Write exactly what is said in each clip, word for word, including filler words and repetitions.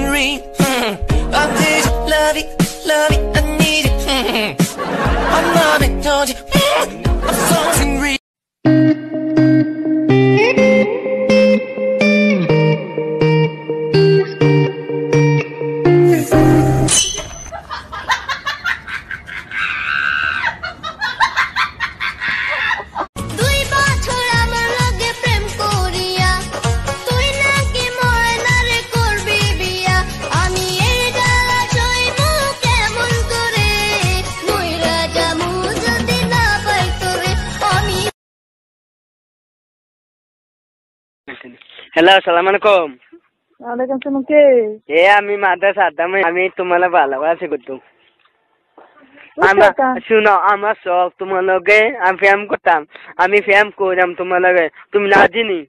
real. I need you, love it, love it, I need it. I'm loving, told you, I'm something real. Hello, আসসালামু আলাইকুম। ওয়ালাইকুম আসসালাম। কে? এ আমি মাদ্রাস আদাম, আমি তোমার ভালোবাসি করতো। শুনো, আমার শখ তোমার লগে আমি ফ্যাম করতাম, আমি ফ্যাম করলাম তোমার লগে, তুমি না চিনি।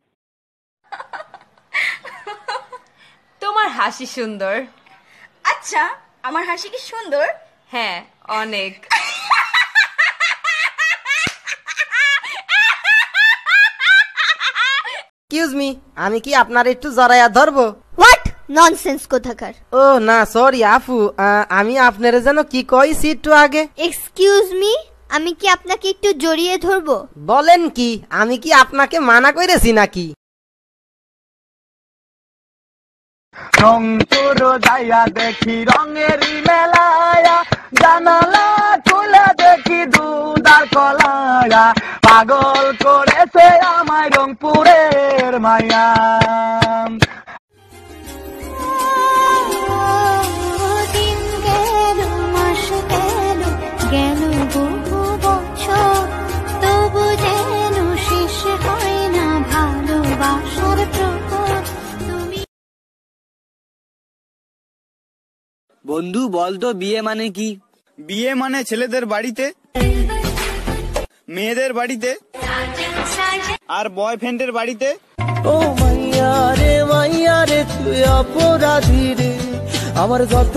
তোমার হাসি সুন্দর। আচ্ছা, আমার হাসি কি সুন্দর? হ্যাঁ, অনেক। এক্সকিউজ মি, আমি কি আপনার একটু জড়াইয়া ধরবো? হোয়াট ননসেন্স কোথাকার। ও না, সরি আফু, আমি আপনার যেন কি কইছি একটু আগে। এক্সকিউজ মি, আমি কি আপনাকে একটু জড়িয়ে ধরবো? বলেন কি, আমি কি আপনাকে মানা করেছি নাকি? রংপুর যাইয়া দেখি রঙেরই মেলায়া, জানালা খুলে দেখি দুধার কলায়া, পাগল করেছে আমায় রংপুরের মায়া। বন্ধু বলতো বিয়ে মানে কি? বিয়ে মানে ছেলেদের বাড়িতে, মেয়েদের বাড়িতে আর বয়ফ্রেন্ডের বাড়িতে। ও মাইয়া রে মাইয়া রে তুই অপরাধী রে, আমার যত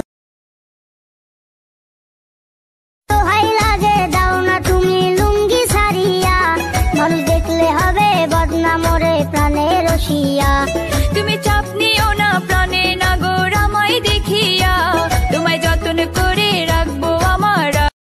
ভাই লাগে দাও না তুমি লুঙ্গি সারিয়া, মানুষ দেখলে হবে বদনাম ওরে প্রাণের রসিয়া। তুমি চাপ নিও না প্রাণে নাগর আমায় দেখিয়া, তোমায় যত্ন করে রাখবো আমার।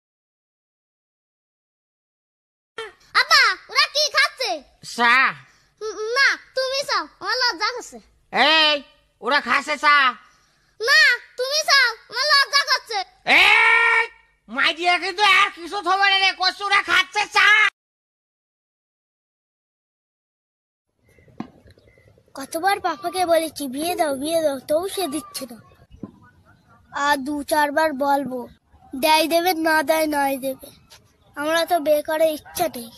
আপা ওরা কি খাচ্ছে? চা। না তুমি চাও, আমার লজ্জা করছে। এই ওরা খাচ্ছে চা? না তুমি চাও, আমার লজ্জা করছে। এই মাই দিয়া কিন্তু আর কিছু থবে না রে, কষ্ট ওরা খাচ্ছে চা। কতবার পাপাকে বলেছি বিয়ে দাও বিয়ে দাও, তবু সে দিচ্ছে না। আর দু চারবার বলবো, দেয় দেবে না দেয় নাই দেবে, আমরা তো বিয়ে করার ইচ্ছা নেই।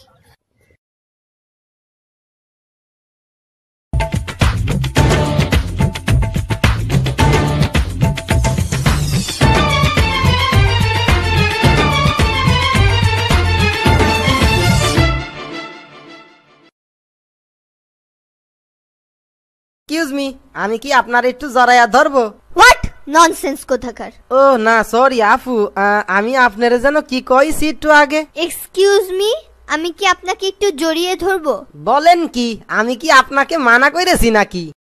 এক্সকিউজ মি, আমি কি আপনার একটু জড়াইয়া ধরবো? হোয়াট ননসেন্স কোথাকার। ও না, সরি আফু, আমি আপনার যেন কি কইছি একটু আগে। এক্সকিউজ মি, আমি কি আপনাকে একটু জড়িয়ে ধরবো? বলেন কি, আমি কি আপনাকে মানা করেছি নাকি?